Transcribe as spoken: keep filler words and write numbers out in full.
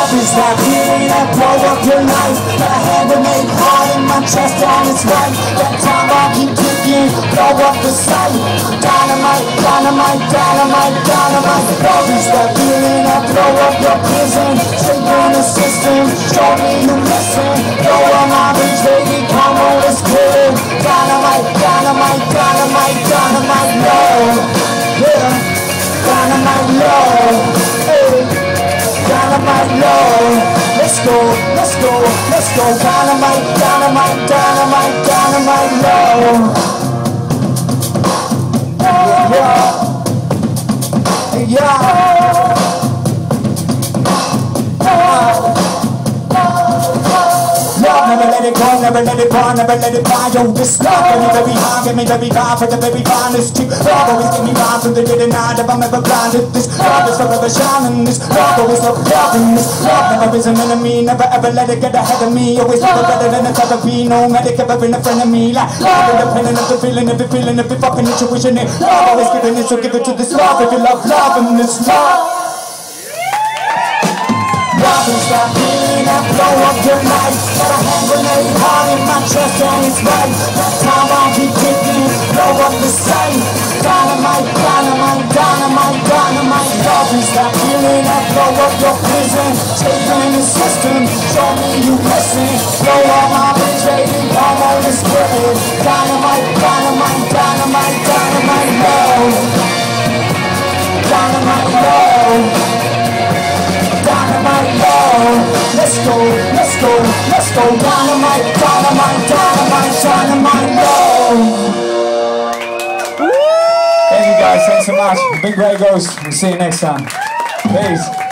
Love is that feeling that blow up your life. Got a hand grenade hard in my chest and it's right. That time I'll keep ticking, blow up the site. Dynamite, dynamite, dynamite, dynamite. Love is that feeling that blow up your prison. Shaking the system, show me you listen. Blow up my bitch, baby, come on, let's get it. Dynamite, dynamite, dynamite, dynamite, love. Yeah, dynamite, love. Hey, dynamite, love. Let's go, let's go, let's go. Dynamite, dynamite, dynamite, dynamite, love. Yeah, yeah. Never let it go, never let it go, never let it die. Yo, this love, get me very high, get me very high for the very finest too. Love always get me by from the day to night. If I'm ever blinded, this love is forever shining. This love always love loving. This love never is an enemy, never ever let it get ahead of me. Always never better than a type of be. No medic ever been a friend of me. Like love independent of the feeling, if you're feeling, if you're fucking intuition. Love always giving it, so give it to this love. If you love love and this love. Love is that feeling that blow up your life. Got a hand grenade hard in my chest and it's right. That time I'll keep kicking, blow up the site. Dynamite, dynamite, dynamite, dynamite. Love is that feeling that blow up your prison. Shaking the system, show me you listen. Blow up my bitch, baby, come on, let's get it. Dynamite, dynamite, dynamite, dynamite, love. Dynamite, love. Dynamite, love. Let's go, let's go, let's go. Dynamite, dynamite, dynamite, dynamite, love. Thank you guys, thanks so much. Big Ray goes. We'll see you next time. Peace.